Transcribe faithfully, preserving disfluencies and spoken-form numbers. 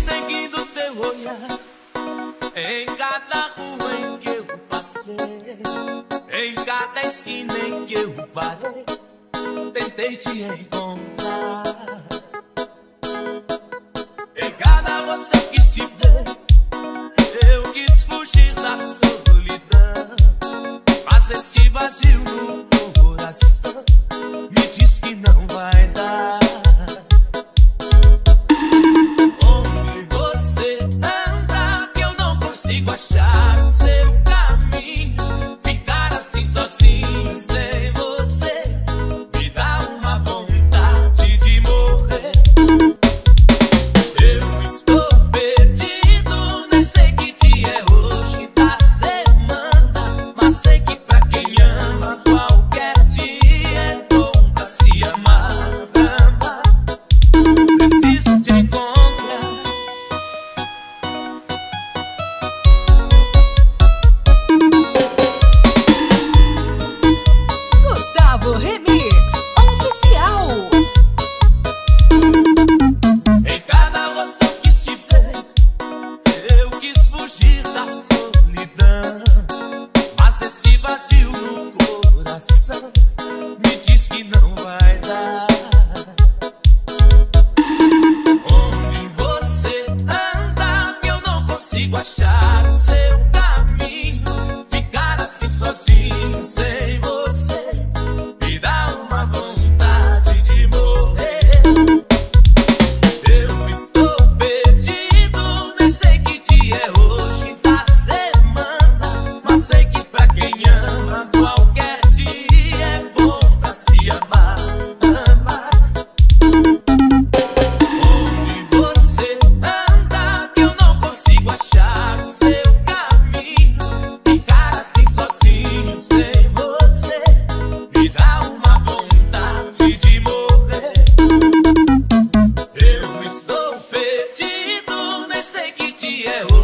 seguindo teu olhar em cada rua em que eu passei, em cada esquina em que eu parei, tentei te encontrar. Em cada rosto eu quis te ver, eu quis fugir da solidão, mas este vazio no coração me diz que não vai dar. Onde você anda que eu não consigo achar o seu caminho, ficar assim sozinho sem você me dá uma vontade de morrer. Eu estou perdido, nem sei que dia é hoje da semana, mas sei que pra quem ama qualquer dia é bom pra se amar, amar. Preciso te encontrar. Gustavo Remix Oficial. Em cada rosto eu quis te ver, eu quis fugir da solidão, mas este vazio no coração me diz que não vai dar. Onde você anda que eu não consigo achar o seu caminho, ficar assim sozinho sem você me dá uma vontade de morrer. Eu estou perdido, nem sei que dia é hoje da semana, mas sei que pra quem ama qualquer dia é bom pra se amar, amar. Onde você anda que eu não consigo achar o seu caminho, ficar assim sozinho sem você me dá uma vontade de morrer. Eu estou perdido, nem sei que dia é